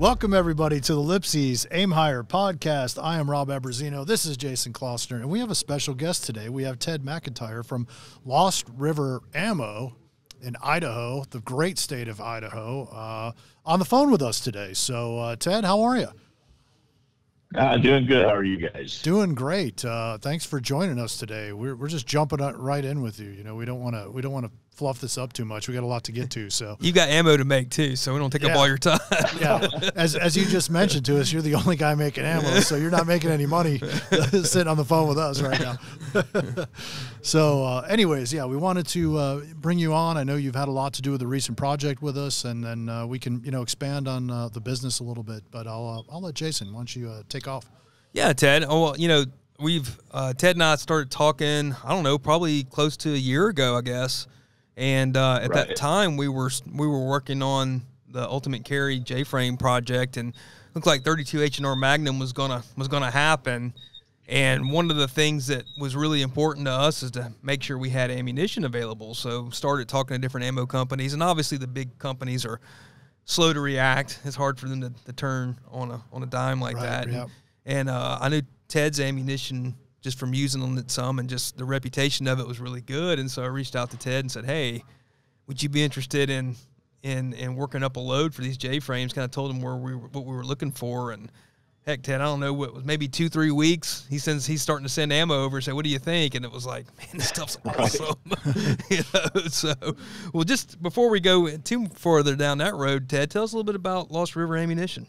Welcome, everybody, to the LIPSEY'S Aim Higher podcast. I am Rob Abrazino. This is Jason Klossner, and we have a special guest today. We have Ted McIntyre from Lost River Ammo in Idaho, the great state of Idaho, on the phone with us today. So, Ted, how are you? Doing good. How are you guys? Doing great. Thanks for joining us today. We're just jumping right in with you. You know, we don't want to fluff this up too much. We got a lot to get to. So you got ammo to make too, so we don't take up all your time. Yeah, as you just mentioned to us, you're the only guy making ammo, so you're not making any money sitting on the phone with us right now. So, anyways, yeah, we wanted to bring you on. I know you've had a lot to do with the recent project with us, and then we can expand on the business a little bit. But I'll let Jason. Why don't you take off? Yeah, Ted. Oh, well, we've Ted and I started talking. I don't know, probably close to a year ago, I guess. And at that time, we were working on the Ultimate Carry J-frame project, and looked like 32 H&R Magnum was gonna happen. And one of the things that was really important to us is to make sure we had ammunition available. So started talking to different ammo companies, and obviously the big companies are slow to react. It's hard for them to turn on a dime like that. Yep. And I knew Ted's ammunition just from using it some, and just the reputation of it was really good. And so I reached out to Ted and said, hey, would you be interested in working up a load for these J-frames? Kind of told him what we were looking for. And heck, Ted, I don't know what was, maybe 2-3 weeks. He's starting to send ammo over and say, what do you think? And it was like, man, this stuff's awesome. So, well, just before we go too further down that road, Ted, tell us a little bit about Lost River Ammunition.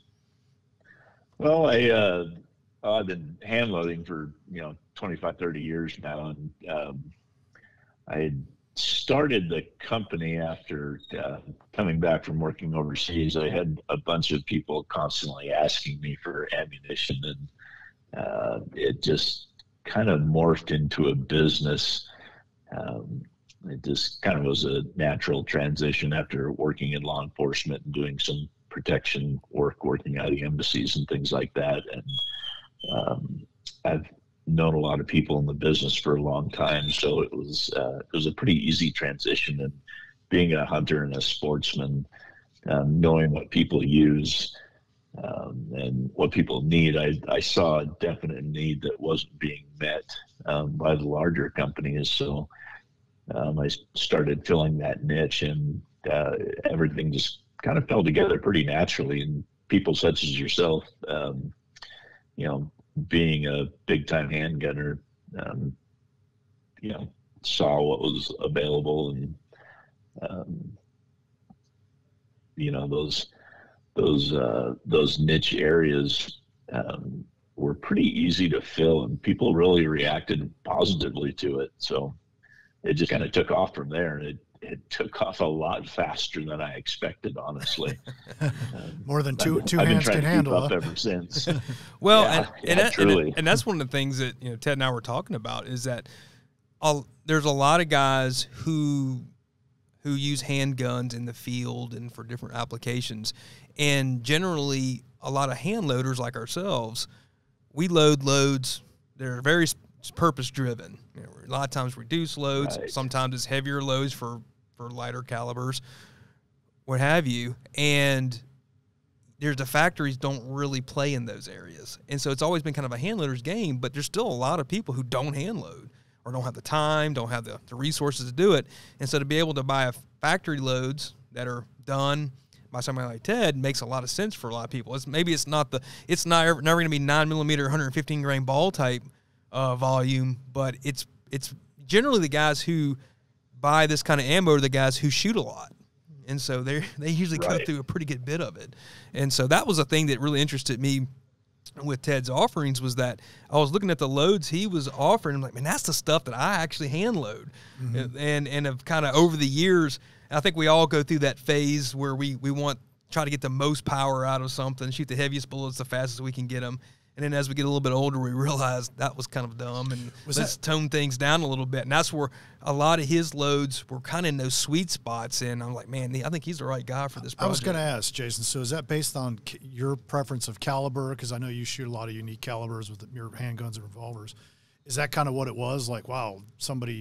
Well, I've been hand loading for 25, 30 years now, and I had started the company after coming back from working overseas. I had a bunch of people constantly asking me for ammunition, and it just kind of morphed into a business. It just kind of was a natural transition after working in law enforcement and doing some protection work, working out of embassies and things like that. And I've known a lot of people in the business for a long time, so it was a pretty easy transition. And being a hunter and a sportsman, knowing what people use and what people need, I saw a definite need that wasn't being met by the larger companies. So I started filling that niche, and everything just kind of fell together pretty naturally. And people such as yourself, being a big-time handgunner, saw what was available, and those niche areas were pretty easy to fill, and people really reacted positively to it. So it just kind of took off from there, and it took off a lot faster than I expected, honestly. More than two hands can handle. I've been trying to keep up ever since. Well, truly. And that's one of the things that Ted and I were talking about, is that there's a lot of guys who use handguns in the field and for different applications, and generally a lot of hand loaders like ourselves, we load loads that are very purpose driven. A lot of times reduce loads, right. Sometimes it's heavier loads for lighter calibers, what have you. And the factories don't really play in those areas. And so it's always been kind of a hand loader's game, but there's still a lot of people who don't hand load, or don't have the time, don't have the resources to do it. And so to be able to buy factory loads that are done by somebody like Ted makes a lot of sense for a lot of people. It's never going to be 9mm, 115 grain ball type volume, but it's generally the guys who buy this kind of ammo are the guys who shoot a lot, and so they usually go through a pretty good bit of it. And so that was a thing that really interested me with Ted's offerings, was that I was looking at the loads he was offering. I'm like, man, that's the stuff that I actually hand load. Mm-hmm. And have kind of over the years, I think we all go through that phase where we try to get the most power out of something, shoot the heaviest bullets the fastest we can get them. And then as we get a little bit older, we realize that was kind of dumb, and let's tone things down a little bit. And that's where a lot of his loads were kind of in those sweet spots. And I'm like, man, I think he's the right guy for this project. I was going to ask, Jason, so is that based on your preference of caliber? Because I know you shoot a lot of unique calibers with your handguns and revolvers. Is that kind of what it was? Like, wow, somebody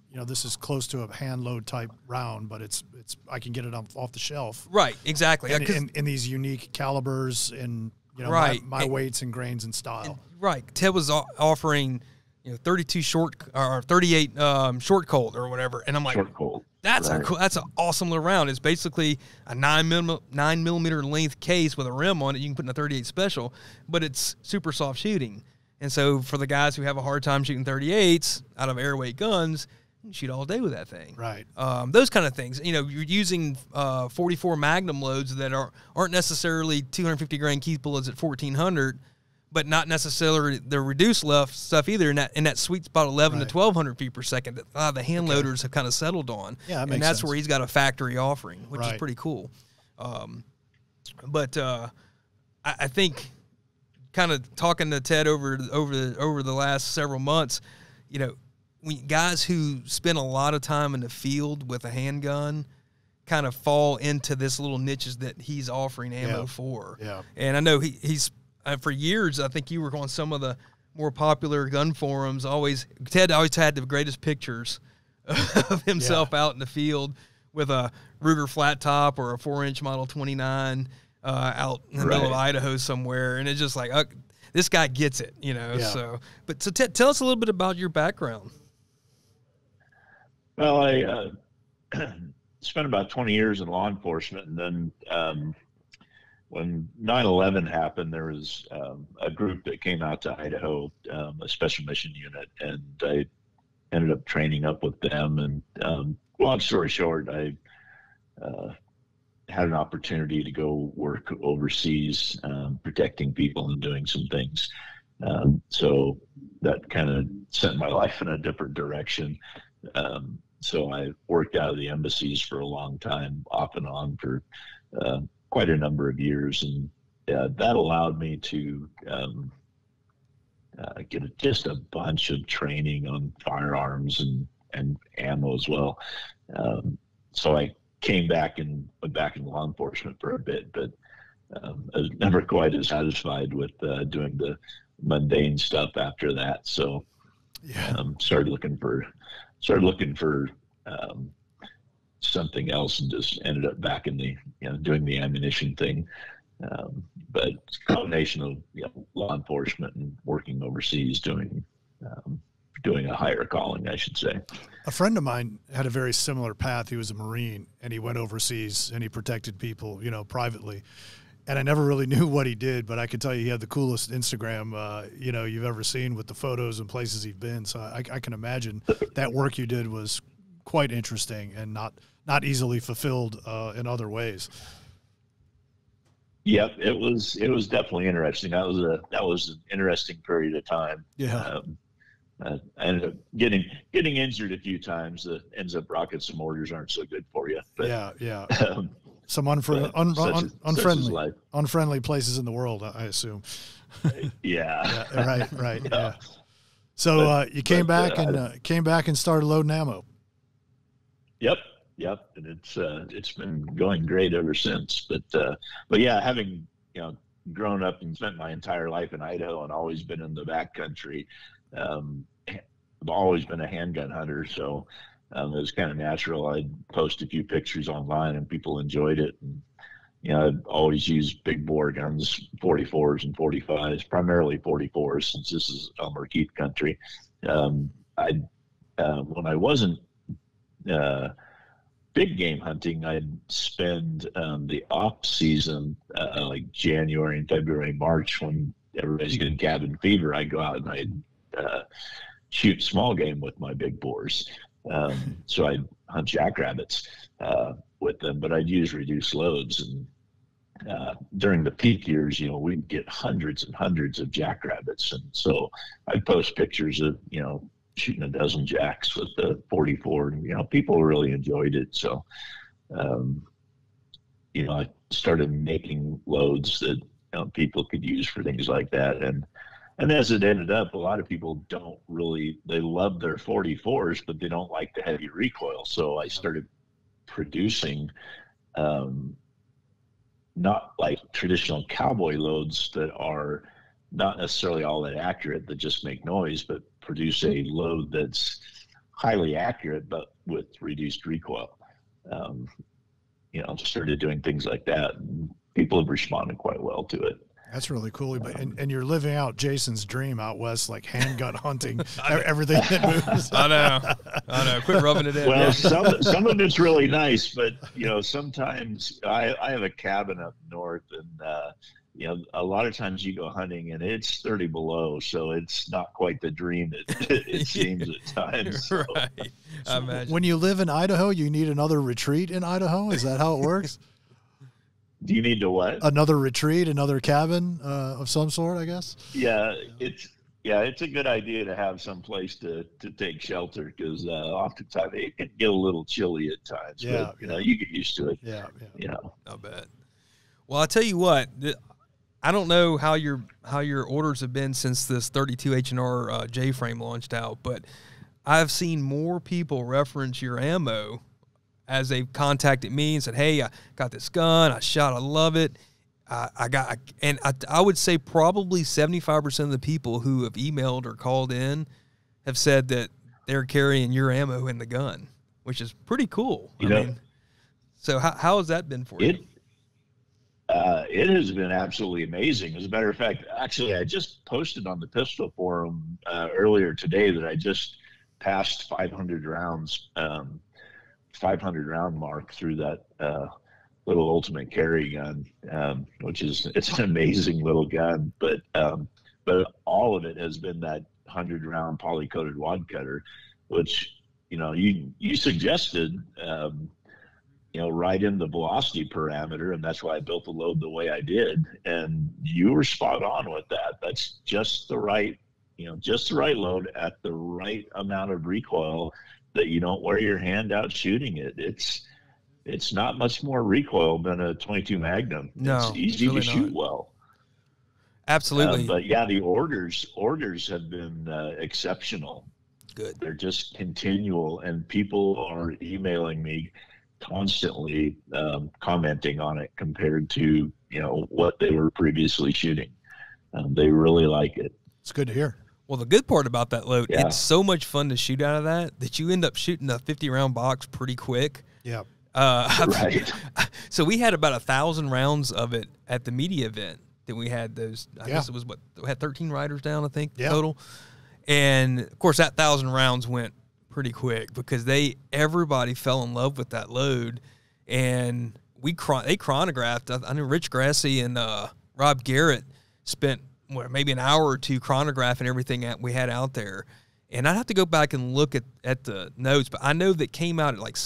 you know, this is close to a hand load type round, but it's I can get it off the shelf. Right, exactly. In these unique calibers and, you know, right. my weights and grains and style. Right. Ted was offering, you know, 32 short or 38 short colt or whatever, and I'm like, short colt. That's that's an awesome little round. It's basically a 9 millimeter length case with a rim on it. You can put in a 38 special, but it's super soft shooting. And so for the guys who have a hard time shooting 38s out of airweight guns, you can shoot all day with that thing. Right. Those kind of things. You know, you're using 44 Magnum loads that aren't necessarily 250 grain Keith bullets at 1400, but not necessarily the reduced stuff either. In that sweet spot, 11 to 1200 feet per second that the hand loaders have kind of settled on. Yeah, that makes and that's sense. where he's got a factory offering, which is pretty cool. But I think, kind of talking to Ted over the last several months, you know, guys who spend a lot of time in the field with a handgun kind of fall into this little niches that he's offering ammo for. Yeah. And I know he's for years, I think you were on some of the more popular gun forums. Ted always had the greatest pictures of himself out in the field with a Ruger flat top or a 4-inch Model 29 out in the middle of Idaho somewhere, and it's just like, this guy gets it, you know. Yeah. So Ted, tell us a little bit about your background. Well, I spent about 20 years in law enforcement, and then when 9/11 happened, there was a group that came out to Idaho, a special mission unit, and I ended up training up with them. And long story short, I had an opportunity to go work overseas, protecting people and doing some things. So that kind of sent my life in a different direction. So I worked out of the embassies for a long time, off and on for quite a number of years. And that allowed me to get just a bunch of training on firearms and ammo as well. So I came back and went back in law enforcement for a bit, but I was never quite as satisfied with doing the mundane stuff after that. So started looking for something else, and just ended up back in the, you know, doing the ammunition thing. But it's a combination of, you know, law enforcement and working overseas, doing a higher calling, I should say. A friend of mine had a very similar path. He was a Marine, and he went overseas and he protected people, you know, privately. And I never really knew what he did, but I can tell you he had the coolest Instagram, you know, you've ever seen, with the photos and places he'd been. So I can imagine that work you did was quite interesting and not easily fulfilled in other ways. Yep, it was definitely interesting. That was an interesting period of time. Yeah. I ended up getting injured a few times. That ends up rockets and mortars aren't so good for you. But, yeah. Some unfriendly places in the world, I assume. Yeah. Right. Yeah. So you came back and started loading ammo. Yep. And it's been going great ever since. But yeah, having, you know, grown up and spent my entire life in Idaho and always been in the backcountry, I've always been a handgun hunter. So it was kind of natural. I'd post a few pictures online and people enjoyed it. And, you know, I'd always used big bore guns, 44s and 45s, primarily 44s, since this is Elmer Keith country. When I wasn't big game hunting, I'd spend the off season, like January and February, March, when everybody's getting cabin fever, I'd go out and I'd shoot small game with my big bores. So I'd hunt jackrabbits with them, but I'd use reduced loads. And during the peak years, you know, we'd get hundreds and hundreds of jackrabbits. And so I'd post pictures of, you know, shooting a dozen jacks with the 44. And, you know, people really enjoyed it. So, you know, I started making loads that, you know, people could use for things like that. And as it ended up, a lot of people they love their 44s, but they don't like the heavy recoil. So I started producing not like traditional cowboy loads that are not necessarily all that accurate, that just make noise, but produce a load that's highly accurate, but with reduced recoil. Started doing things like that, and people have responded quite well to it. That's really cool. And you're living out Jason's dream out west, like handgun hunting, everything that moves. I know. Quit rubbing it in. Well, some of it's really nice, but sometimes I have a cabin up north, and a lot of times you go hunting and it's 30 below, so it's not quite the dream it seems at times. So. Right. I imagine. When you live in Idaho, you need another retreat in Idaho. Is that how it works? Do you need to what? Another retreat, another cabin of some sort, I guess. Yeah, it's a good idea to have some place to take shelter, because oftentimes it can get a little chilly at times. Yeah, but you get used to it. Yeah. I bet. Well, I'll tell you what. I don't know how your orders have been since this 32 H&R J frame launched out, but I've seen more people reference your ammo as they've contacted me and said, "Hey, I got this gun. I love it. I would say probably 75% of the people who have emailed or called in have said that they're carrying your ammo in the gun, which is pretty cool. So how has that been for you? It has been absolutely amazing. As a matter of fact, actually, I just posted on the pistol forum earlier today that I just passed 500 rounds, 500 round mark through that little ultimate carry gun, which it's an amazing little gun. But all of it has been that 100-round poly-coated wad cutter, which you suggested. Right in the velocity parameter, and that's why I built the load the way I did. And you were spot on with that. That's just the right load at the right amount of recoil that you don't wear your hand out shooting it. It's not much more recoil than a 22 Magnum. No, it's easy really to shoot well. Absolutely. But yeah, the orders have been exceptional. Good. They're just continual, and people are emailing me constantly, commenting on it compared to what they were previously shooting. They really like it. It's good to hear. Well, the good part about that load, it's so much fun to shoot out of that you end up shooting a 50-round box pretty quick. Yeah. Right. So we had about 1,000 rounds of it at the media event that we had. Those, I guess it was we had 13 riders down, I think, total. And of course, that 1,000 rounds went pretty quick because everybody fell in love with that load, and they chronographed. I know Rich Grassi and Rob Garrett spent maybe an hour or two chronographing everything we had out there, and I'd have to go back and look at the notes, but I know that came out at like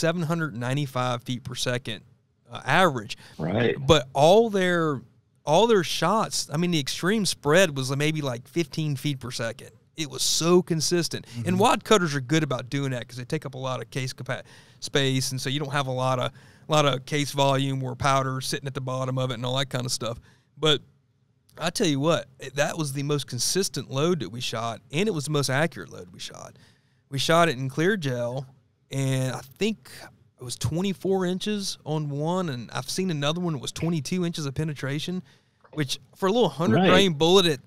795 feet per second average. Right. But all their shots, I mean, the extreme spread was maybe like 15 feet per second. It was so consistent. Mm-hmm. And wad cutters are good about doing that because they take up a lot of case space, and so you don't have a lot of case volume where powder's sitting at the bottom of it and all that kind of stuff. But I tell you what, that was the most consistent load that we shot, and it was the most accurate load we shot. We shot it in clear gel, and I think it was 24 inches on one, and I've seen another one that was 22 inches of penetration, which for a little 100-grain bullet at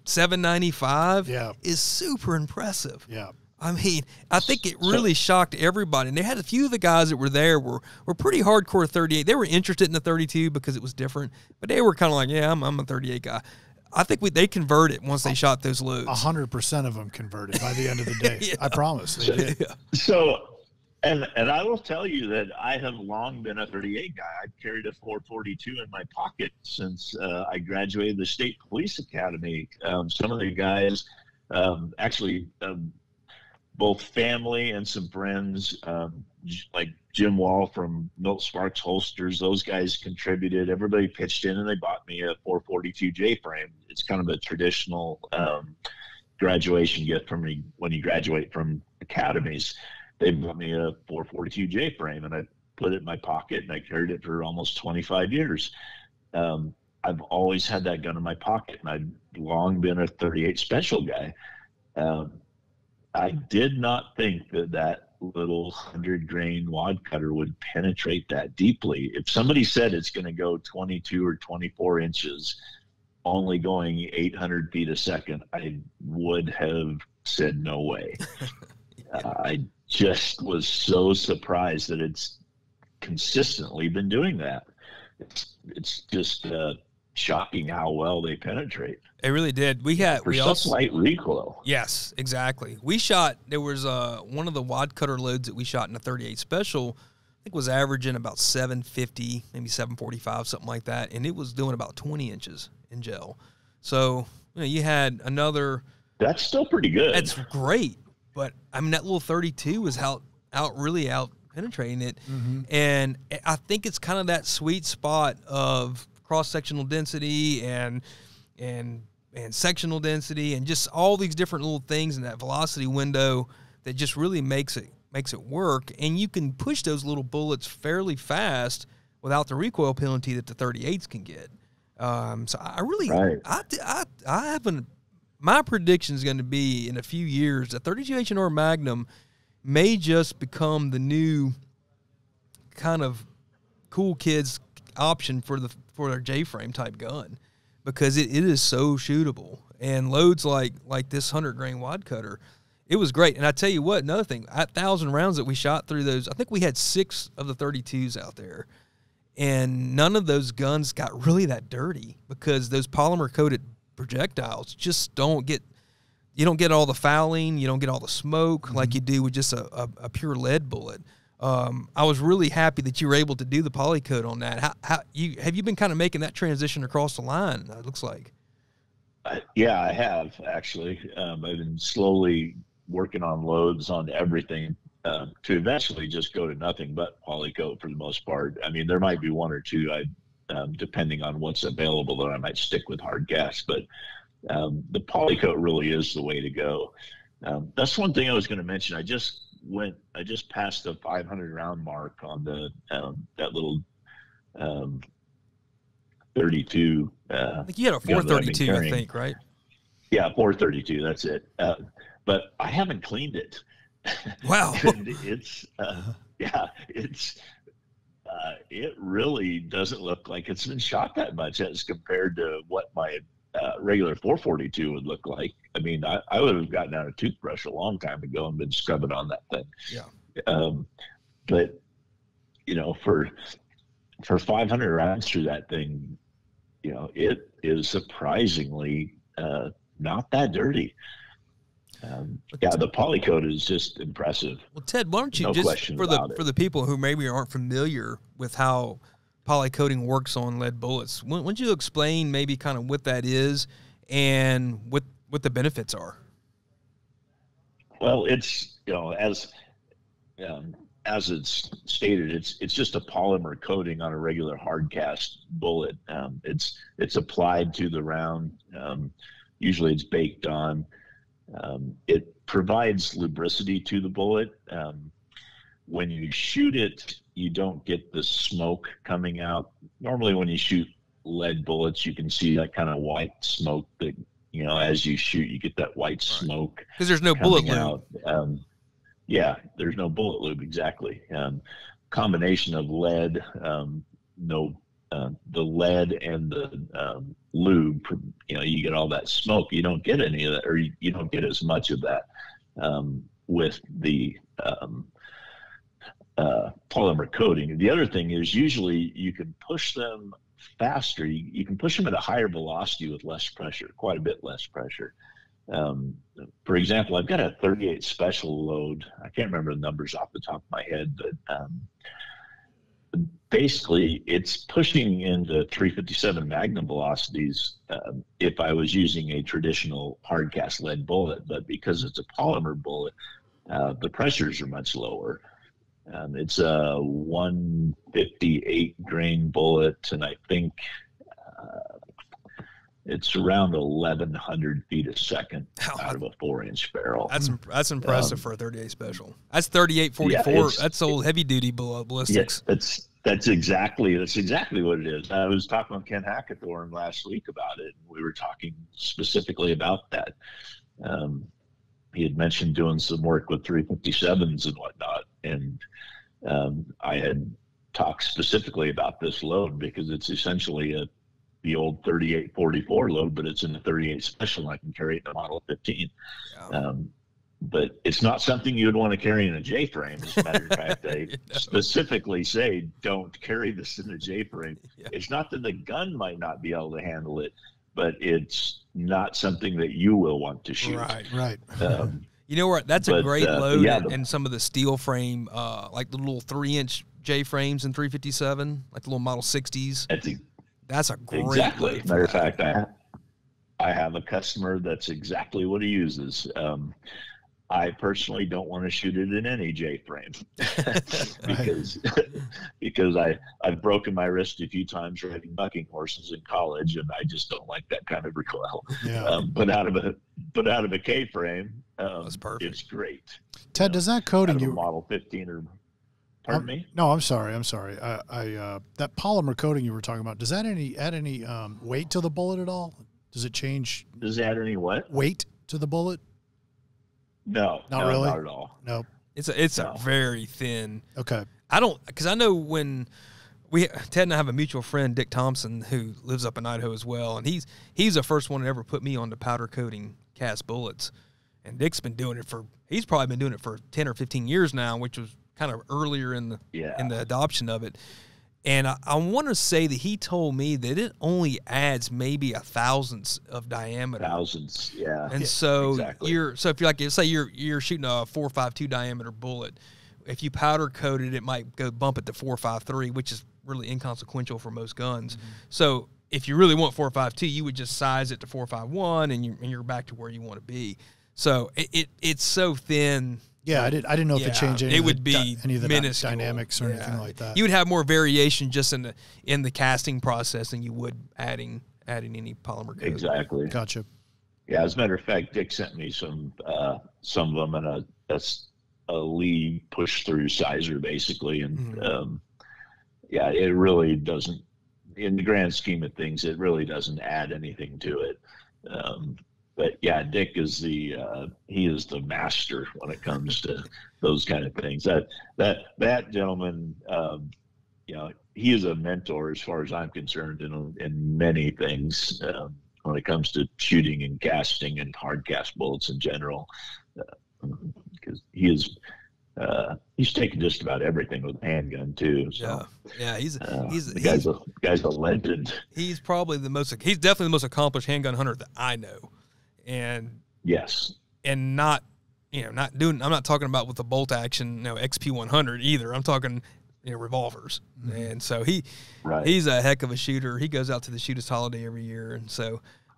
795 is super impressive. Yeah. I mean, I think it really shocked everybody. And they had a few of the guys that were there were pretty hardcore 38. They were interested in the 32 because it was different, but they were kind of like, yeah, I'm a 38 guy. I think they converted once they shot those loads. 100% of them converted by the end of the day. I promise they did. Yeah. So, and I will tell you that I have long been a 38 guy. I've carried a 442 in my pocket since I graduated the State Police Academy. Some of the guys, both family and some friends, like Jim Wall from Milt Sparks Holsters, those guys contributed. Everybody pitched in, and they bought me a 442 J frame. It's kind of a traditional graduation gift from me when you graduate from academies. They bought me a 442 J frame, and I put it in my pocket, and I carried it for almost 25 years. I've always had that gun in my pocket, and I've long been a 38 special guy. I did not think that little 100-grain wad cutter would penetrate that deeply. If somebody said it's going to go 22 or 24 inches, only going 800 feet a second, I would have said no way. I just was so surprised that it's consistently been doing that. It's just shocking how well they penetrate. It really did. We such light recoil. Yes, exactly. There was one of the wad cutter loads that we shot in a 38 special, I think was averaging about 750, maybe 745, something like that, and it was doing about 20 inches in gel. So, you had another. That's still pretty good. That's great, but I mean that little 32 was really out penetrating it, and I think it's kind of that sweet spot of cross-sectional density and sectional density and just all these different little things in that velocity window that just really makes it work. And you can push those little bullets fairly fast without the recoil penalty that the 38s can get. So I really, I haven't. My prediction is going to be in a few years the 32 H&R Magnum may just become the new kind of cool kids option for their J-frame type gun, because it is so shootable, and loads like this 100-grain wad cutter, it was great. And I tell you what, another thing, 1,000 rounds that we shot through those, I think we had 6 of the 32s out there, and none of those guns got really that dirty because those polymer-coated projectiles just you don't get all the fouling, you don't get all the smoke like you do with just a pure lead bullet. I was really happy that you were able to do the polycoat on that. Have you been kind of making that transition across the line? It looks like. Yeah, I have actually. I've been slowly working on loads on everything to eventually just go to nothing but polycoat for the most part. I mean, there might be one or two, depending on what's available, that I might stick with hard gas, but the polycoat really is the way to go. That's one thing I was going to mention. I just passed the 500 round mark on the that little 32. I think you had a 432, I think, right? Yeah, 432. That's it. But I haven't cleaned it. Wow. It really doesn't look like it's been shot that much as compared to what my regular 442 would look like. I mean, I would have gotten out a toothbrush a long time ago and been scrubbing on that thing. Yeah. But for 500 rounds through that thing, it is surprisingly not that dirty. The polycoat is just impressive. Well, Ted, why don't you for the people who maybe aren't familiar with how polycoating works on lead bullets, why don't you explain maybe kind of what that is and what the benefits are? Well, it's as it's stated, it's just a polymer coating on a regular hard cast bullet. It's applied to the round. Usually, it's baked on. It provides lubricity to the bullet. When you shoot it, you don't get the smoke coming out. Normally, when you shoot lead bullets, you can see that kind of white smoke that, as you shoot, you get that white smoke. Because there's no bullet lube. There's no bullet lube, exactly. Combination of lead, the lead and the lube, you get all that smoke. You don't get any of that, or you don't get as much of that with the polymer coating. The other thing is usually you can push them faster. You can push them at a higher velocity with less pressure, quite a bit less pressure. For example, I've got a 38 special load. I can't remember the numbers off the top of my head, but basically it's pushing into 357 Magnum velocities if I was using a traditional hard cast lead bullet, but because it's a polymer bullet, the pressures are much lower. It's a 158 grain bullet, and I think it's around 1,100 feet a second out of a 4-inch barrel. That's impressive for a 38 special. That's 3844. Yeah, that's old heavy duty ballistics. Yeah, that's exactly what it is. I was talking with Ken Hackathorn last week about it. We were talking specifically about that. He had mentioned doing some work with 357s and whatnot, and I had talked specifically about this load because it's essentially the old 3844 load, but it's in the 38 special. I can carry it in the Model 15. Yeah. but it's not something you'd want to carry in a J-frame. As a matter of fact, they specifically say don't carry this in a J-frame. Yeah. It's not that the gun might not be able to handle it, but it's not something that you will want to shoot. Right. You know what? That's a great load in some of the steel frame, like the little 3-inch J frames in 357, like the little Model 60s. That's a great exactly. load. Matter of fact, I have a customer that's exactly what he uses. I personally don't want to shoot it in any J frame because I've broken my wrist a few times riding bucking horses in college, and I just don't like that kind of recoil. Yeah. But out of a K frame, that's perfect. It's great. Ted, does that coating you Model 15 or pardon me? No, I'm sorry. I that polymer coating you were talking about, does that add any weight to the bullet at all? Does it change? Does it add any what? Weight to the bullet? No, not really. Not at all. No. It's a very thin. Okay. Because I know when Ted and I have a mutual friend, Dick Thompson, who lives up in Idaho as well, and he's the first one to ever put me on the powder coating cast bullets, and Dick's been doing it he's probably been doing it for 10 or 15 years now, which was kind of earlier in the adoption of it. And I want to say that he told me that it only adds maybe 1,000th of diameter. Thousandths, yeah. And so exactly. if you're say you're shooting a 4.52 diameter bullet, if you powder coated, it might go bump it to 4.53, which is really inconsequential for most guns. Mm-hmm. So if you really want 4.52, you would just size it to 4.51, and you're back to where you want to be. So it's so thin. Yeah, I didn't know if it changed any of the minuscule dynamics or anything like that. You would have more variation just in the casting process than you would adding any polymer coating. Exactly. Gotcha. Yeah, as a matter of fact, Dick sent me some of them in a Lee push-through sizer, basically, and it really doesn't, in the grand scheme of things, it really doesn't add anything to it. But yeah, Dick is he is the master when it comes to those kind of things. That gentleman, he is a mentor as far as I'm concerned in many things when it comes to shooting and casting and hard cast bullets in general, because he's taken just about everything with a handgun too. So, he's the guy's a legend. He's probably he's definitely the most accomplished handgun hunter that I know. And yes, and I'm not talking about with the bolt action, XP100 either. I'm talking, revolvers. Mm-hmm. And so he's a heck of a shooter. He goes out to the shooters holiday every year. And so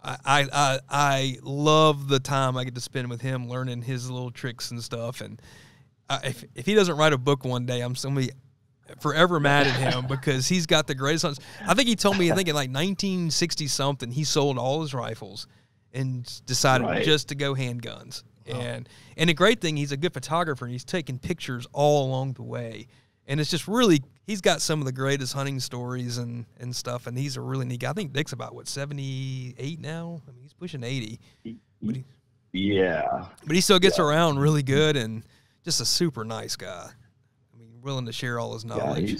I love the time I get to spend with him learning his little tricks and stuff. And if he doesn't write a book one day, I'm going to be forever mad at him because he's got the greatest hunts. I think he told me, in like 1960 something, he sold all his rifles and decided just to go handguns. Wow. And the great thing, he's a good photographer, and he's taking pictures all along the way. And it's just really, he's got some of the greatest hunting stories and stuff, and he's a really neat guy. I think Dick's about, 78 now? I mean, he's pushing 80. But he still gets around really good, and just a super nice guy. I mean, willing to share all his knowledge.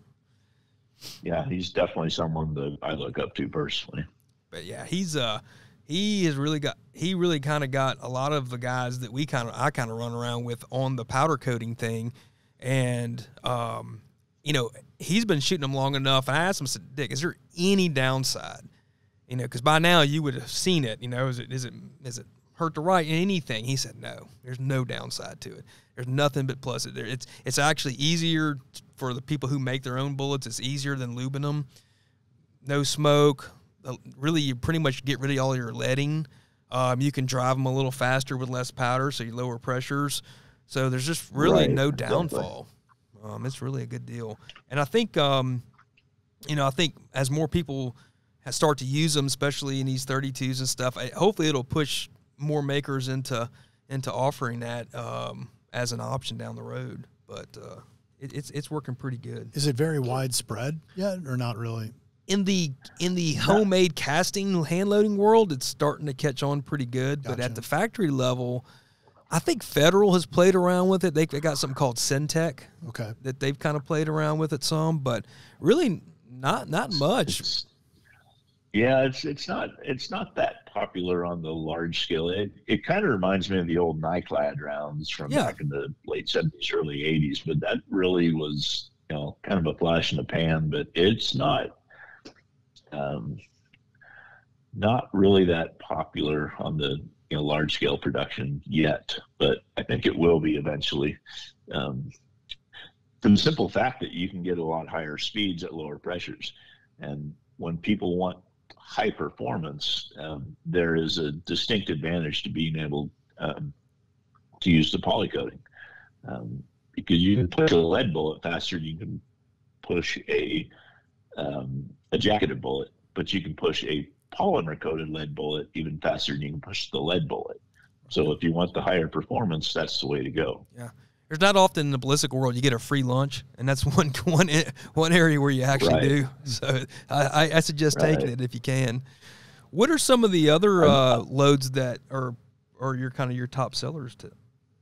He's definitely someone that I look up to personally. But yeah, he really kind of got a lot of the guys that I kind of run around with on the powder coating thing. And, he's been shooting them long enough. And I asked him, I said, Dick, is there any downside? Because by now you would have seen it. Is it hurt to write anything? He said, no, there's no downside to it. There's nothing but plus. It's actually easier for the people who make their own bullets. It's easier than lubing them. No smoke. Really, you pretty much get rid of all your leading. You can drive them a little faster with less powder, so you lower pressures. So there's just really no downfall. It's really a good deal. And I think, I think as more people start to use them, especially in these 32s and stuff, hopefully it'll push more makers into offering that as an option down the road. But it's working pretty good. Is it very widespread yet, or not really? In the homemade casting hand loading world, it's starting to catch on pretty good. Gotcha. But at the factory level, I think Federal has played around with it. They got something called Syntec. Okay. That they've kind of played around with it some, but really not much. Yeah, it's not that popular on the large scale. It kind of reminds me of the old NICLAD rounds from back in the late 70s, early 80s, but that really was, kind of a flash in the pan, but it's not really that popular on the large scale production yet, but I think it will be eventually. For the simple fact that you can get a lot higher speeds at lower pressures, and when people want high performance, there is a distinct advantage to being able to use the poly coating, because you can push a lead bullet faster than you can push a jacketed bullet, but you can push a polymer coated lead bullet even faster than you can push the lead bullet. So if you want the higher performance, that's the way to go. Yeah. There's not often in the ballistic world you get a free lunch, and that's one area where you actually do. So I suggest taking it if you can. What are some of the other loads that are your kind of your top sellers to?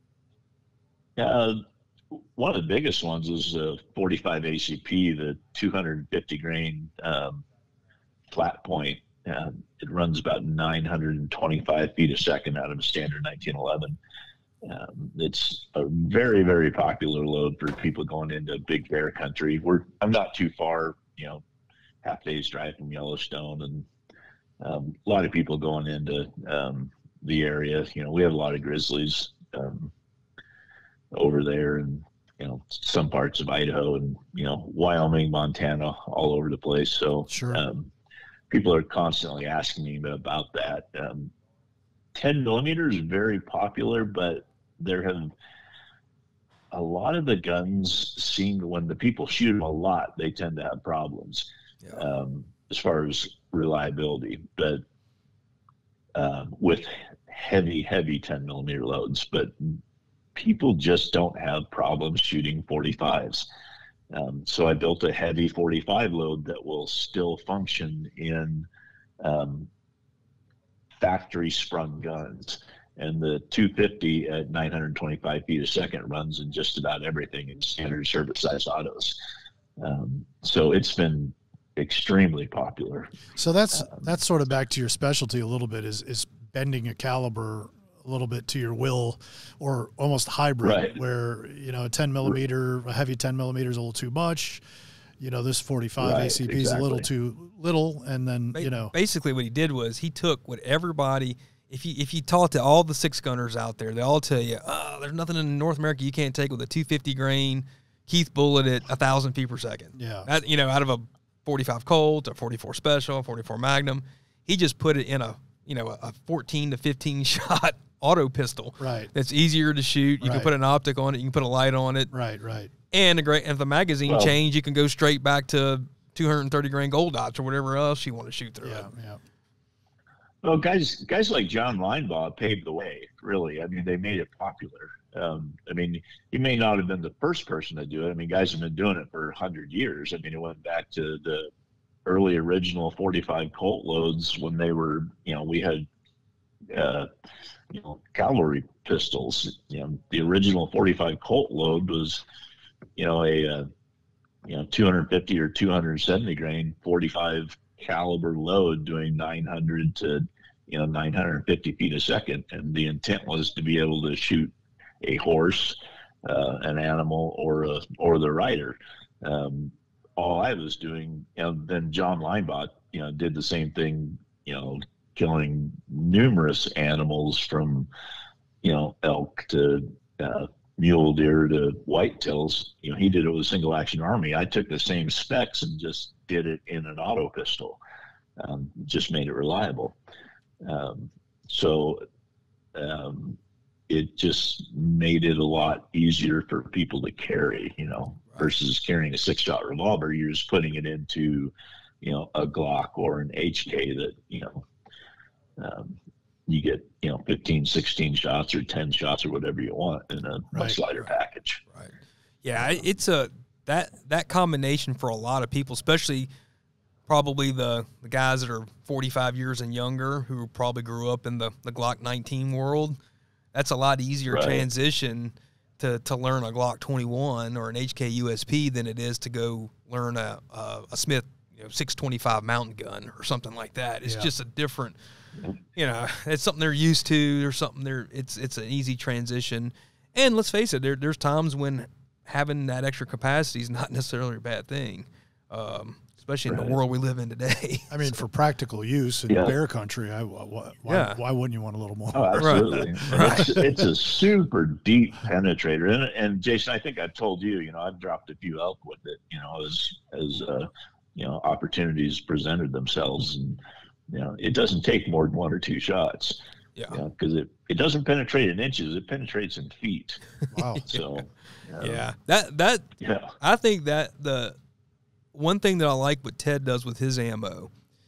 One of the biggest ones is 45 ACP, the 250 grain flat point. It runs about 925 feet a second out of a standard 1911. It's a very, very popular load for people going into big bear country. I'm not too far, half day's drive from Yellowstone, and a lot of people going into the area. We have a lot of grizzlies over there, and some parts of Idaho and Wyoming, Montana, all over the place. So people are constantly asking me about that. 10 millimeters is very popular, but there have a lot of the guns seem, when the people shoot them a lot, they tend to have problems as far as reliability, but with heavy 10 millimeter loads, but people just don't have problems shooting 45s. So I built a heavy 45 load that will still function in factory sprung guns. And the 250 at 925 feet a second runs in just about everything in standard service size autos. So it's been extremely popular. So that's sort of back to your specialty a little bit, is bending a caliber a little bit to your will, or almost hybrid, where, a 10 millimeter, a heavy 10 millimeter is a little too much. This 45 ACP is a little too little. And then, basically what he did was he took what everybody, if you talk to all the six gunners out there, they all tell you, there's nothing in North America you can't take with a 250 grain Keith bullet at 1,000 feet per second. Yeah. Out of a 45 Colt, a 44 Special, a 44 Magnum, he just put it in a 14 to 15 shot auto pistol. Right. That's easier to shoot. You can put an optic on it. You can put a light on it. Right. And if the magazine change, you can go straight back to 230 grain gold dots or whatever else you want to shoot through it. Yeah. Well, guys like John Linebaugh paved the way, really. I mean, they made it popular. He may not have been the first person to do it. Guys have been doing it for 100 years. It went back to the early original 45 Colt loads when they were, we had, cavalry pistols. The original 45 Colt load was, a 250 or 270 grain 45 caliber load doing 900 to 950 feet a second, and the intent was to be able to shoot a horse, an animal, or the rider. All I was doing, then John Linebaugh did the same thing, killing numerous animals from elk to mule deer to whitetails. He did it with a single action army. I took the same specs and just did it in an auto pistol. Just made it reliable. It just made it a lot easier for people to carry, versus carrying a 6-shot revolver. You're just putting it into, a Glock or an HK that, you get 15, 16 shots or 10 shots or whatever you want in a much lighter package. Right. Yeah, it's that combination for a lot of people, especially probably the guys that are 45 years and younger, who probably grew up in the Glock 19 world. That's a lot easier transition to learn a Glock 21 or an HK USP than it is to go learn a Smith 625 mountain gun or something like that. It's just a different, it's something they're used to. There's something it's an easy transition. And let's face it, there's times when having that extra capacity is not necessarily a bad thing, especially in the world we live in today. I mean, for practical use in bear country, why wouldn't you want a little more? Oh, absolutely. Right. It's a super deep penetrator. And Jason, I think I've told you, I've dropped a few elk with it, as opportunities presented themselves. And, it doesn't take more than 1 or 2 shots. Yeah. Because it doesn't penetrate in inches, it penetrates in feet. Wow. So, I think that the one thing that I like what Ted does with his ammo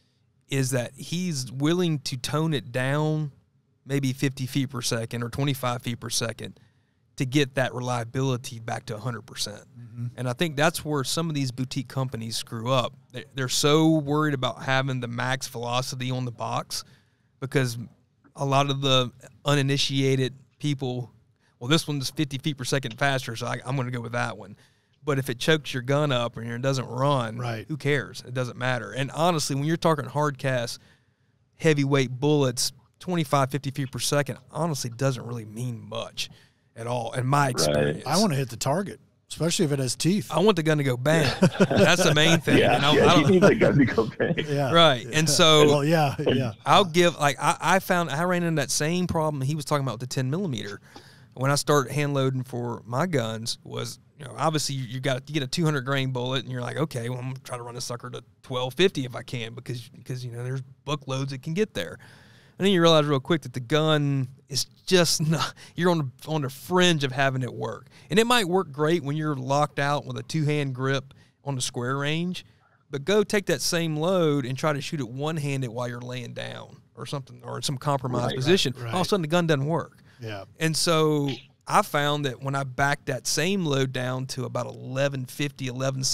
is that he's willing to tone it down maybe 50 feet per second or 25 feet per second to get that reliability back to 100%. Mm-hmm. And I think that's where some of these boutique companies screw up. They're so worried about having the max velocity on the box because a lot of the uninitiated people, well, this one's 50 feet per second faster, so I'm going to go with that one. But if it chokes your gun up and it doesn't run, who cares? It doesn't matter. And honestly, when you're talking hard cast, heavyweight bullets, 25, 50 feet per second, honestly doesn't really mean much at all in my experience. I want to hit the target, especially if it has teeth. I want the gun to go bang. That's the main thing. You need the gun to go bang. Right. And so I'll give, I ran into that same problem he was talking about with the 10 millimeter. When I started hand loading for my guns was, obviously you get a 200 grain bullet and you're like, okay, well, I'm going to try to run a sucker to 1250 if I can because there's book loads that can get there. And then you realize real quick that the gun is just not, you're on the fringe of having it work. And it might work great when you're locked out with a 2-hand grip on the square range, but go take that same load and try to shoot it one-handed while you're laying down or something, or in some compromised position. All of a sudden the gun doesn't work. Yeah. And so I found that when I backed that same load down to about 1150,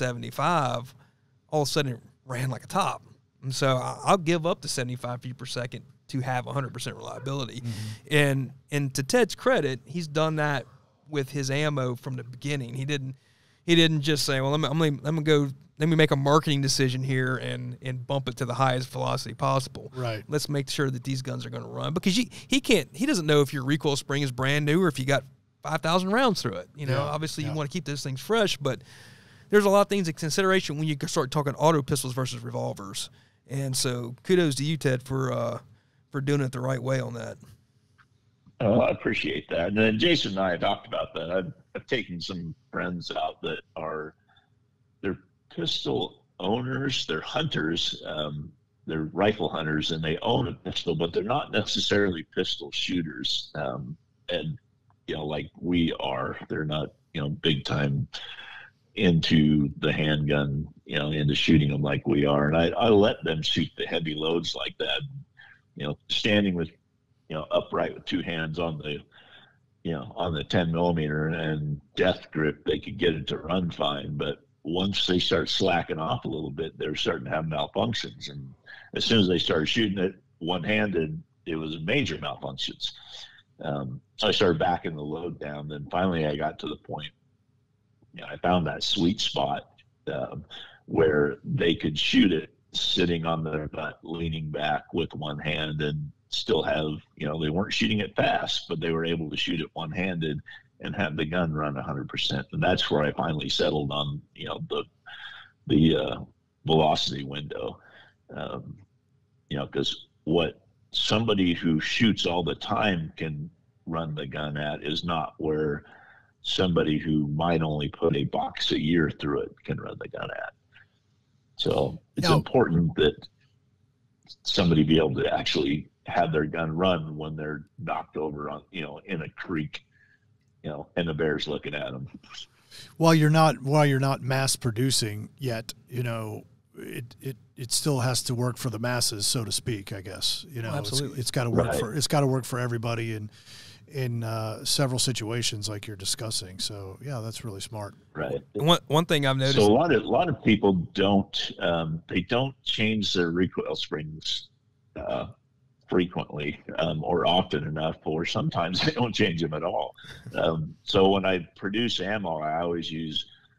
1175, all of a sudden it ran like a top. And so I'll give up the 75 feet per second to have 100% reliability. Mm-hmm. And to Ted's credit, he's done that with his ammo from the beginning. He didn't just say, well, let me make a marketing decision here and bump it to the highest velocity possible. Right. Let's make sure that these guns are going to run because he doesn't know if your recoil spring is brand new or if you got 5,000 rounds through it. Obviously you want to keep those things fresh, but there's a lot of things in consideration when you start talking auto pistols versus revolvers. And so kudos to you, Ted, for doing it the right way on that. Oh, I appreciate that. And then Jason and I have talked about that. I've taken some friends out that they're pistol owners, they're hunters, they're rifle hunters, and they own a pistol, but they're not necessarily pistol shooters. And like we are, they're not big time into the handgun, into shooting them like we are. And I let them shoot the heavy loads like that. Standing with, upright with 2 hands on the 10 millimeter and death grip, they could get it to run fine. But once they start slacking off a little bit, they're starting to have malfunctions. And as soon as they started shooting it one-handed, it was major malfunctions. So I started backing the load down. Then finally I got to the point, I found that sweet spot where they could shoot it sitting on their butt, leaning back with one hand and still have, they weren't shooting it fast, but they were able to shoot it one-handed and have the gun run 100%. And that's where I finally settled on, the velocity window. Because what somebody who shoots all the time can run the gun at is not where somebody who might only put a box a year through it can run the gun at. So it's important that somebody be able to actually have their gun run when they're knocked over on, in a creek, and the bear's looking at them. While you're not mass producing yet, it still has to work for the masses, so to speak, I guess. Absolutely. It's got to work it's got to work for everybody in several situations like you're discussing. So that's really smart. Right. One thing I've noticed. So a lot of people don't change their recoil springs frequently or often enough, or sometimes they don't change them at all. So when I produce ammo, I always use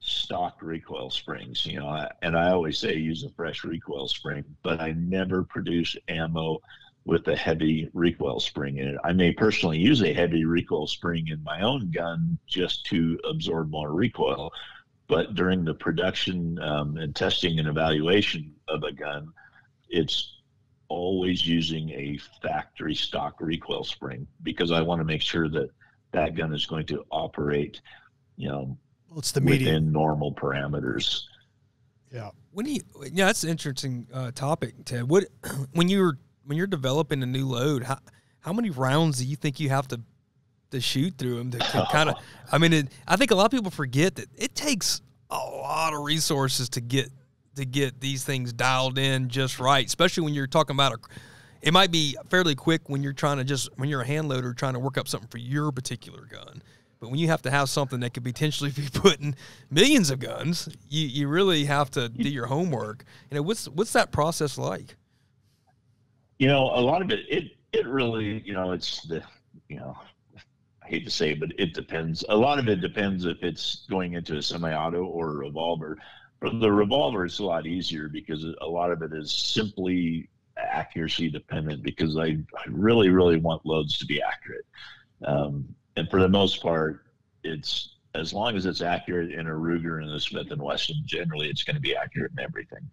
stock recoil springs, and I always say use a fresh recoil spring, but I never produce ammo with a heavy recoil spring in it. I may personally use a heavy recoil spring in my own gun just to absorb more recoil, but during the production and testing and evaluation of a gun, it's always using a factory stock recoil spring, because I want to make sure that that gun is going to operate, it's the medium within normal parameters. Yeah. That's an interesting topic, Ted. When you're developing a new load, how many rounds do you think you have to shoot through them to kind of? I mean, I think a lot of people forget that it takes a lot of resources to get these things dialed in just right, especially when you're talking about it might be fairly quick when you're when you're a hand loader trying to work up something for your particular gun. But when you have to have something that could potentially be put in millions of guns, you really have to do your homework. What's that process like? A lot of it really, it's I hate to say it, but it depends. A lot of it depends if it's going into a semi-auto or a revolver. For the revolver, it's a lot easier because a lot of it is simply accuracy dependent, because I really, really want loads to be accurate. And for the most part, it's as long as it's accurate in a Ruger and a Smith & Wesson, generally it's going to be accurate in everything.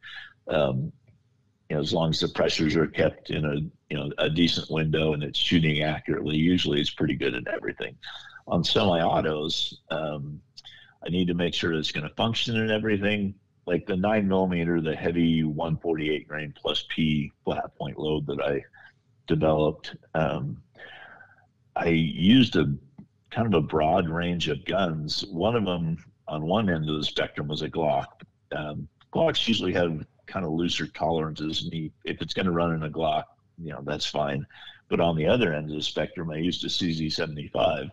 As long as the pressures are kept in a decent window and it's shooting accurately, usually it's pretty good at everything. On semi-autos, I need to make sure it's going to function and everything. Like the 9mm, the heavy 148 grain plus P flat point load that I developed, I used a kind of a broad range of guns. One of them on one end of the spectrum was a Glock. Glocks usually have kind of looser tolerances. And if it's going to run in a Glock, that's fine. But on the other end of the spectrum, I used a CZ75.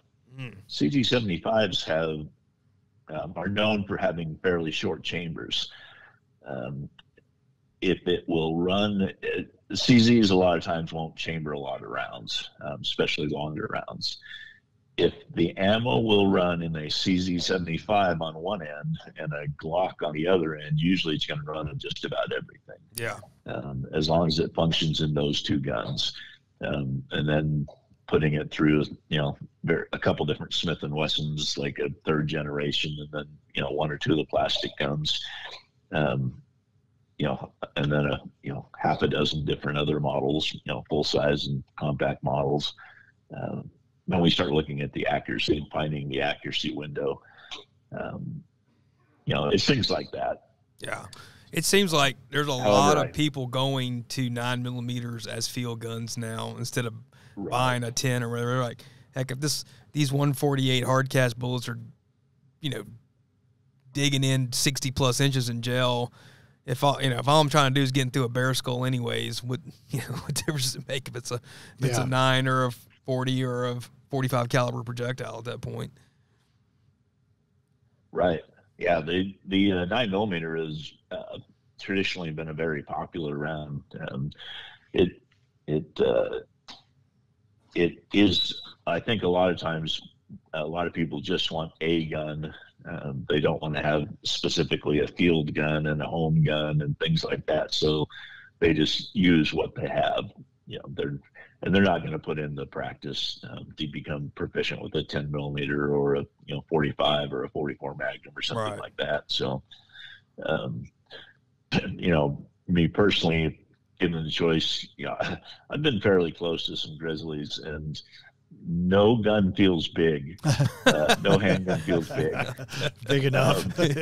CZ75s are known for having fairly short chambers. If it will run, CZs a lot of times won't chamber a lot of rounds, especially longer rounds. If the ammo will run in a CZ75 on one end and a Glock on the other end, usually it's going to run in just about everything. Yeah. As long as it functions in those two guns. And then putting it through, a couple different Smith & Wessons, like a third generation, and then, one or two of the plastic guns, and then half a dozen different other models, full size and compact models. Then we start looking at the accuracy and finding the accuracy window. It's things like that. Yeah. It seems like there's a lot of people going to 9mm as field guns now instead of buying a 10 or whatever. Like, heck, if these 148 hard cast bullets are, digging in 60 plus inches in gel, if all I'm trying to do is get through a bear skull anyways, what difference does it make if it's a 9 or a 40 or a 45 caliber projectile at that point? Right. Yeah. The 9mm has traditionally been a very popular round. It is, I think a lot of times, a lot of people just want a gun. They don't want to have specifically a field gun and a home gun and things like that. So they just use what they have. They're not going to put in the practice to become proficient with a 10mm or a 45 or a 44 Magnum or something like that. So, me personally, given the choice, I've been fairly close to some Grizzlies, and no gun feels big. No handgun feels big. Big enough.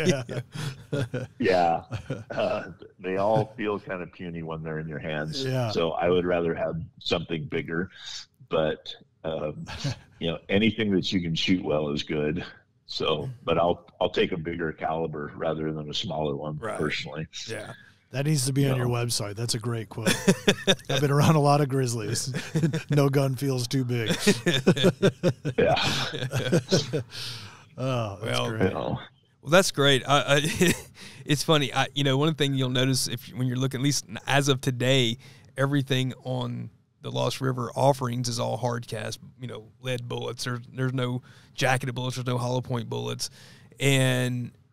Yeah. They all feel kind of puny when they're in your hands. Yeah. So I would rather have something bigger, but anything that you can shoot well is good. So, but I'll take a bigger caliber rather than a smaller one, personally. Yeah. That needs to be on your website. That's a great quote. I've been around a lot of Grizzlies. No gun feels too big. Yeah. Oh, that's great. Well, that's great. It's funny. One thing you'll notice when you're looking, at least as of today, everything on the Lost River offerings is all hard cast, lead bullets. There's no jacketed bullets. There's no hollow point bullets. And,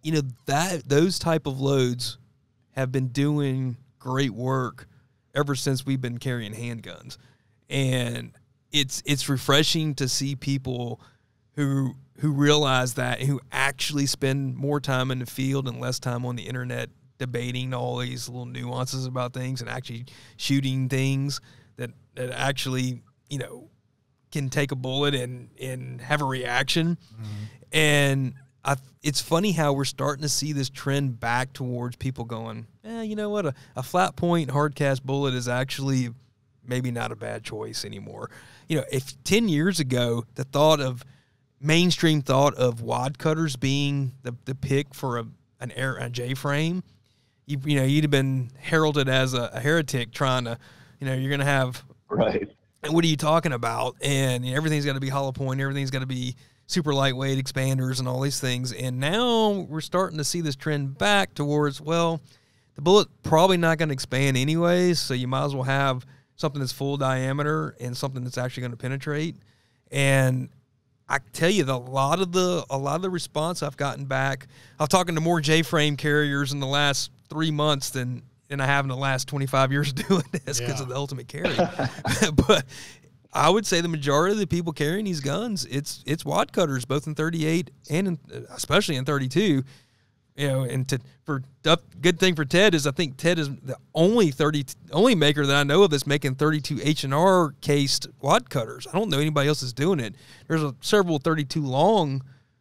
those type of loads have been doing great work ever since we've been carrying handguns. And it's refreshing to see people who realize that, and who actually spend more time in the field and less time on the internet debating all these little nuances about things, and actually shooting things that actually, can take a bullet and have a reaction. And it's funny how we're starting to see this trend back towards people going, you know what, a flat point hard cast bullet is actually maybe not a bad choice anymore. If 10 years ago, the mainstream thought of wad cutters being the pick for a J-frame, you'd have been heralded as a heretic trying to, you're going to have, right. And what are you talking about? And everything's got to be hollow point, everything's got to be super lightweight expanders and all these things. And now we're starting to see this trend back towards, well, the bullet probably not going to expand anyways, so you might as well have something that's full diameter and something that's actually going to penetrate. And I tell you, a lot of the response I've gotten back, I'm talking to more J-frame carriers in the last 3 months than I have in the last 25 years doing this because of the ultimate carry. But I would say the majority of the people carrying these guns, it's wad cutters, both in 38 and especially in 32. And good thing for Ted is I think Ted is the only maker that I know of that's making 32 H&R cased wad cutters. I don't know anybody else that's doing it. There's several 32 long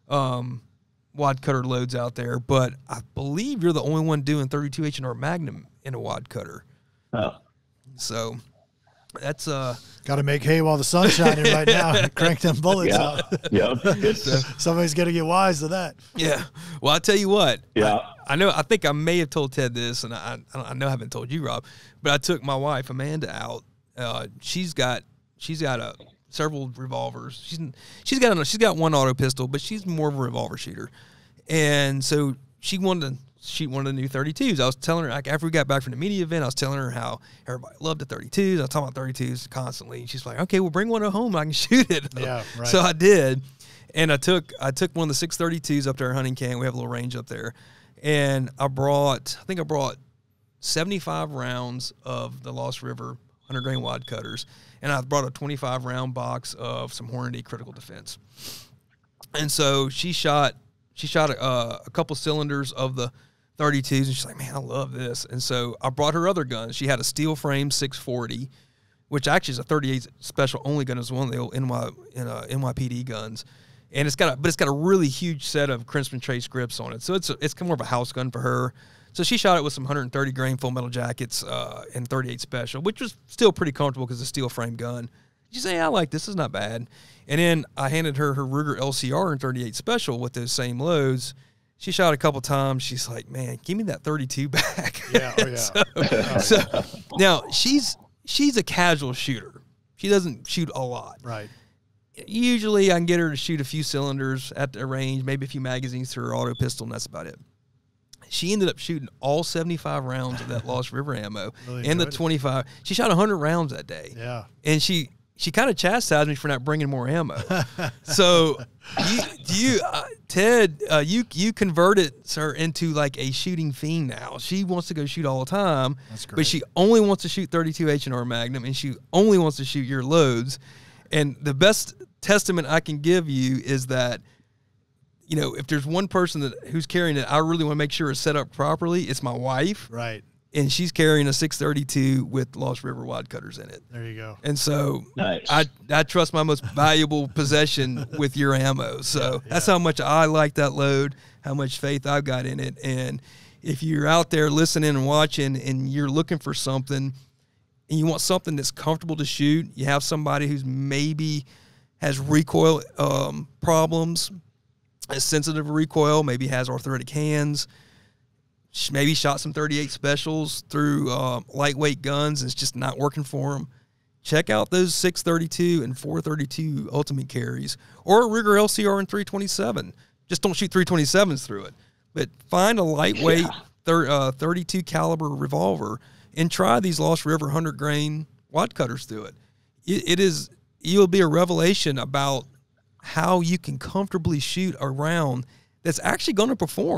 wad cutter loads out there, but I believe you're the only one doing 32 H&R Magnum in a wad cutter. Oh. So that's got to make hay while the sun's shining right now. Crank them bullets out. Yeah. Somebody's got to get wise to that. Yeah. Well, I'll tell you what. Yeah. I think I may have told Ted this, and I know I haven't told you, Rob, but I took my wife Amanda out. She's got several revolvers. She's got one auto pistol, but she's more of a revolver shooter, and so she wanted to shoot one of the new 32s. I was telling her, like, after we got back from the media event, I was telling her how everybody loved the 32s. I was talking about 32s constantly. And she's like, okay, well, bring one at home. I can shoot it. Yeah, right. So I did. And I took one of the 632s up to our hunting camp. We have a little range up there. And I brought 75 rounds of the Lost River 100-grain wad cutters. And I brought a 25-round box of some Hornady Critical Defense. And so she shot a couple cylinders of the 32s, and she's like, man, I love this. And so I brought her other guns. She had a steel frame 640, which actually is a 38 special only gun as one of the old NYPD guns. And it's got a really huge set of Crimson Trace grips on it. So it's more of a house gun for her. So she shot it with some 130 grain full metal jackets and 38 special, which was still pretty comfortable because it's a steel frame gun. She said, I like this is not bad. And then I handed her Ruger LCR and 38 special with those same loads. She shot a couple times. She's like, man, give me that 32 back. Yeah, oh yeah. So now she's a casual shooter. She doesn't shoot a lot. Right. Usually I can get her to shoot a few cylinders at the range, maybe a few magazines through her auto pistol, and that's about it. She ended up shooting all 75 rounds of that Lost River ammo and the 25. She shot 100 rounds that day. Yeah. And she kind of chastised me for not bringing more ammo. So Ted, you converted her into like a shooting fiend now. She wants to go shoot all the time. That's great. But she only wants to shoot 32 H&R Magnum, and she only wants to shoot your loads. And the best testament I can give you is that, if there's one person who's carrying it, I really want to make sure it's set up properly. It's my wife. Right. And she's carrying a 632 with Lost River wad cutters in it. There you go. And so nice. I trust my most valuable possession with your ammo. So that's how much I like that load, how much faith I've got in it. And if you're out there listening and watching and you're looking for something and you want something that's comfortable to shoot, you have somebody who's maybe has recoil problems, has sensitive recoil, maybe has arthritic hands, maybe shot some 38 specials through lightweight guns and it's just not working for them. Check out those 632 and 432 ultimate carries, or a Ruger LCR and 327. Just don't shoot 327s through it, but find a lightweight 32 caliber revolver and try these Lost River 100 grain wad cutters through it. You'll be a revelation about how you can comfortably shoot a round that's actually going to perform.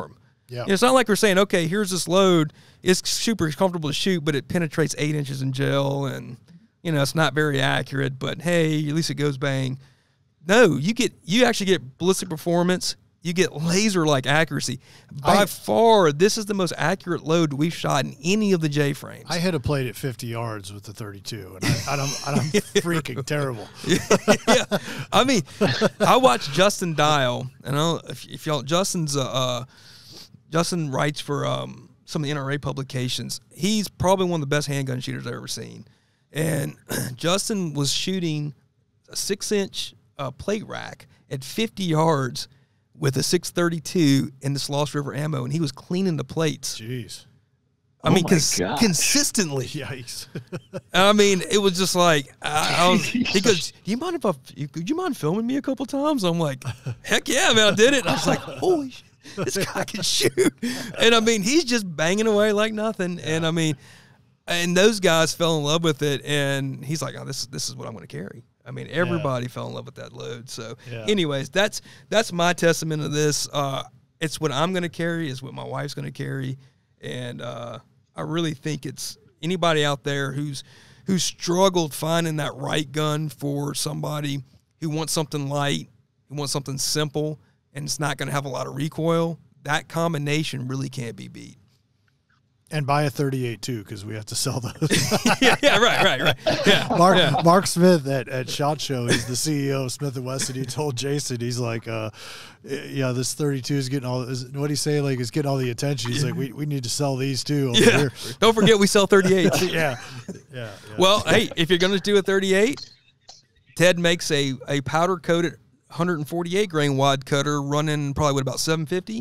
Yeah. It's not like we're saying, okay, here's this load. It's super comfortable to shoot, but it penetrates 8 inches in gel, and it's not very accurate. But hey, at least it goes bang. No, you actually get ballistic performance. You get laser-like accuracy. By far, this is the most accurate load we've shot in any of the J frames. I hit a plate at 50 yards with the 32, and I'm freaking terrible. Yeah, I mean, I watched Justin Dial, and I don't know if y'all, Justin writes for some of the NRA publications. He's probably one of the best handgun shooters I've ever seen. And Justin was shooting a 6-inch plate rack at 50 yards with a 632 and this Lost River ammo, and he was cleaning the plates. Jeez. I mean, consistently. Yikes. I mean, it was just like, he goes, could you mind filming me a couple times? I'm like, heck yeah, man, I did it. And I was like, holy shit, this guy can shoot. And I mean, he's just banging away like nothing. And I mean, and those guys fell in love with it, and he's like, oh, this is what I'm going to carry. I mean, everybody fell in love with that load. So anyways, that's my testament of this. It's what I'm going to carry, is what my wife's going to carry. And I really think it's anybody out there who's struggled finding that right gun for somebody who wants something light, who wants something simple, and it's not going to have a lot of recoil. That combination really can't be beat. And buy a 38 too, because we have to sell those. Right. Yeah. Mark Smith at SHOT Show, he's the CEO of Smith & Wesson. He told Jason, he's like, this 32 is getting all. What do you say? Like, it's getting all the attention. He's like, we need to sell these too over here. Don't forget, we sell 38. Yeah. Well, hey, if you're going to do a 38, Ted makes a powder coated 148 grain wad cutter running probably about 750.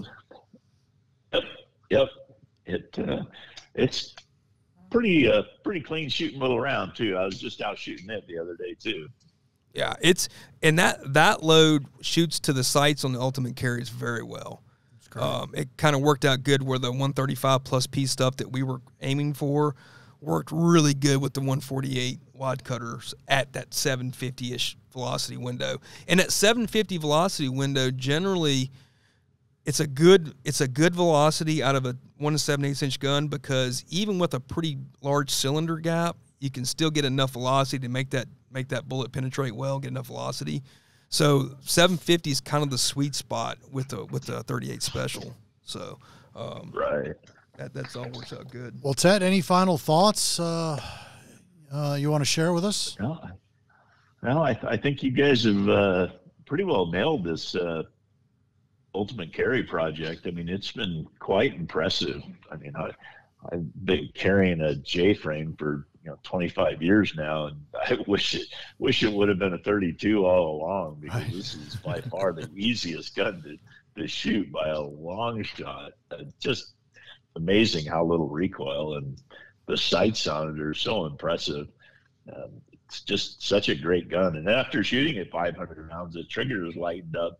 Yep. It's pretty clean shooting little round too. I was just out shooting it the other day too. Yeah, and that load shoots to the sights on the ultimate carries very well. It kind of worked out good where the 135 plus P stuff that we were aiming for worked really good with the 148 wad cutters at that 750-ish velocity window. And that 750 velocity window generally, it's a good velocity out of a 1 7/8 inch gun, because even with a pretty large cylinder gap, you can still get enough velocity to make that bullet penetrate well, get enough velocity. So 750 is kind of the sweet spot with the 38 special. So right, that's all works out good. Well, Ted, any final thoughts you want to share with us? No, I think you guys have pretty well nailed this ultimate carry project. I mean, it's been quite impressive. I mean, I've been carrying a J frame for 25 years now, and I wish it would have been a 32 all along, because this is by far the easiest gun to shoot by a long shot. Just amazing how little recoil, and the sights on it are so impressive. It's just such a great gun. And after shooting it 500 rounds, the trigger is lightened up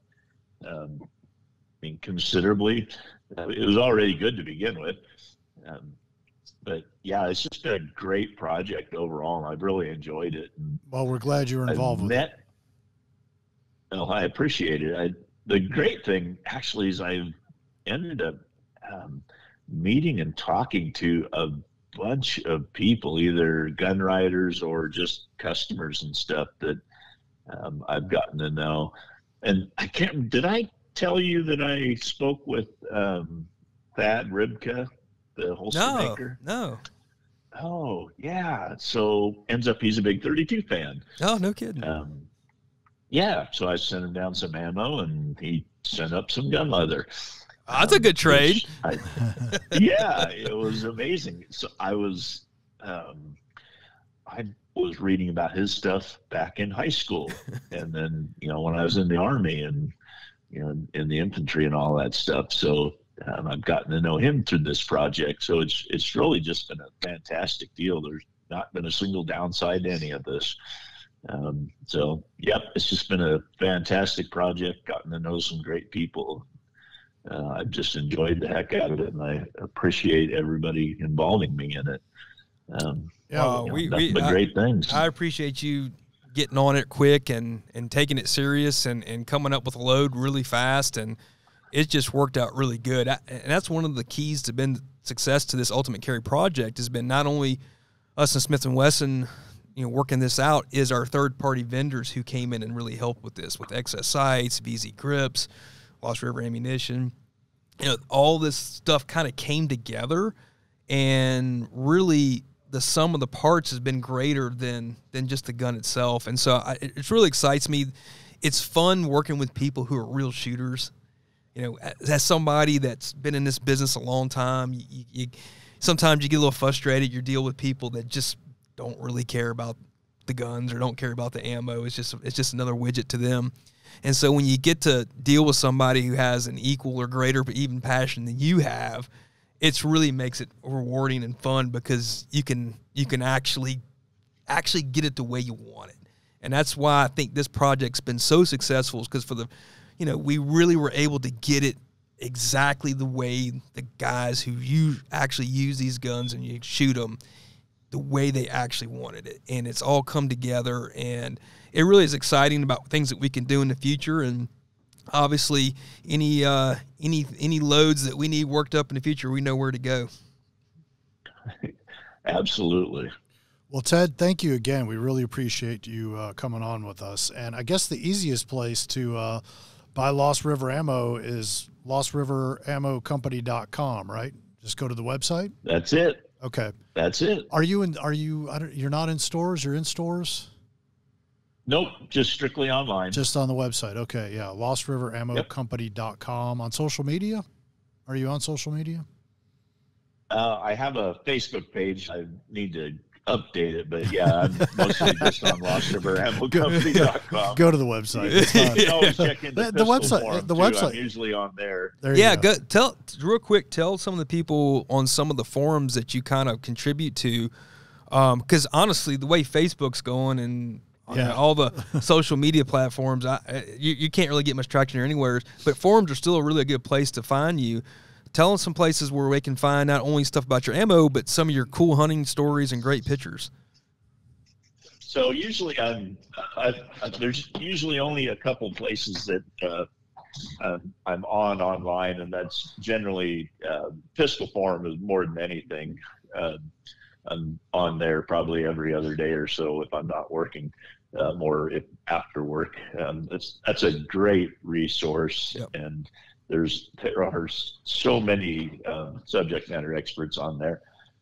considerably. It was already good to begin with. But yeah, it's just been a great project overall, and I've really enjoyed it. And well, we're glad you were involved with it. Well, I appreciate it. The great thing actually is I've ended up meeting and talking to a bunch of people, either gun writers or just customers and stuff, that I've gotten to know. And did I tell you that I spoke with Thad Ribka, the holster maker? No. Oh, yeah. So ends up he's a big 32 fan. Oh, no kidding. Yeah. So I sent him down some ammo, and he sent up some gun leather. That's a good trade. Yeah, it was amazing. So I was reading about his stuff back in high school, and then when I was in the Army and in the infantry and all that stuff. So I've gotten to know him through this project. So it's really just been a fantastic deal. There's not been a single downside to any of this. So yep, it's just been a fantastic project. Gotten to know some great people. I've just enjoyed the heck out of it, and I appreciate everybody involving me in it. Great things. I appreciate you getting on it quick and taking it serious and coming up with a load really fast. And it just worked out really good. And that's one of the keys to been success to this Ultimate Carry project has been not only us and Smith & Wesson, working this out, is our third-party vendors who came in and really helped with this, with Excess Sights, VZ Grips, Lost River Ammunition. All this stuff kind of came together, and really the sum of the parts has been greater than just the gun itself. And so it really excites me. It's fun working with people who are real shooters. As somebody that's been in this business a long time, you sometimes you get a little frustrated. You deal with people that just don't really care about the guns or don't care about the ammo. It's just another widget to them. And so when you get to deal with somebody who has an equal or greater but even passion than you have, it really makes it rewarding and fun, because you can actually get it the way you want it. And that's why I think this project's been so successful, is because we really were able to get it exactly the way the guys who actually use these guns and you shoot them, the way they actually wanted it. And it's all come together, and it really is exciting about things that we can do in the future. And obviously any loads that we need worked up in the future, we know where to go. Absolutely. Well, Ted, thank you again. We really appreciate you coming on with us. And I guess the easiest place to buy Lost River ammo is lostriverammocompany.com, right? Just go to the website. That's it. Okay. That's it. You're not in stores? You're in stores? Nope. Just strictly online. Just on the website. Okay. Yeah. lostriverammocompany.com. On social media? Are you on social media? I have a Facebook page. I need to update it, but yeah, I'm mostly just on lostriverammocompany.com. Go to the website. It's fine. You can always check in the website. Forum The too. website. I'm usually on there. Yeah, go. Tell real quick. Tell some of the people on some of the forums that you kind of contribute to, because honestly, the way Facebook's going and all the social media platforms, you can't really get much traction anywhere. But forums are still a really good place to find you. Tell us some places where we can find not only stuff about your ammo, but some of your cool hunting stories and great pictures. So usually there's usually only a couple places that I'm online, and that's generally Pistol Forum is more than anything. I'm on there probably every other day or so if I'm not working, or if after work. That's a great resource. Yep. And there are so many subject matter experts on there.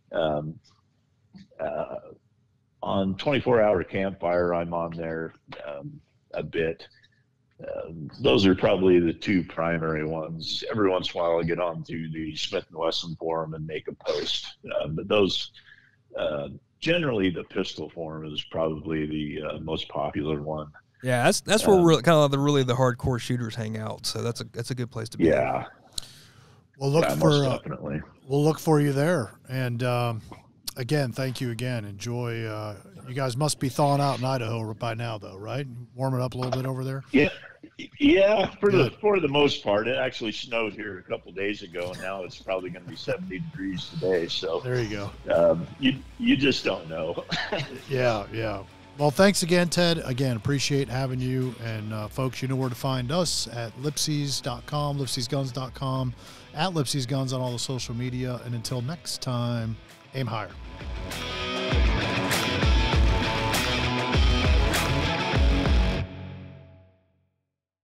On 24-hour Campfire, I'm on there a bit. Those are probably the two primary ones. Every once in a while, I get onto the Smith & Wesson forum and make a post. But those, generally, the Pistol Forum is probably the most popular one. Yeah, that's where we're kind of the hardcore shooters hang out. So that's a good place to be. Yeah. We'll look definitely. We'll look for you there. And again, thank you again. Enjoy. You guys must be thawing out in Idaho by now, though, right? Warming up a little bit over there. Yeah. For the most part, it actually snowed here a couple of days ago, and now it's probably going to be 70 degrees today. So there you go. You just don't know. Yeah. Well, thanks again, Ted. Again, appreciate having you. And folks, you know where to find us at LIPSEY'S.com, LIPSEY'sGuns.com, at LIPSEY'S Guns on all the social media. And until next time, aim higher.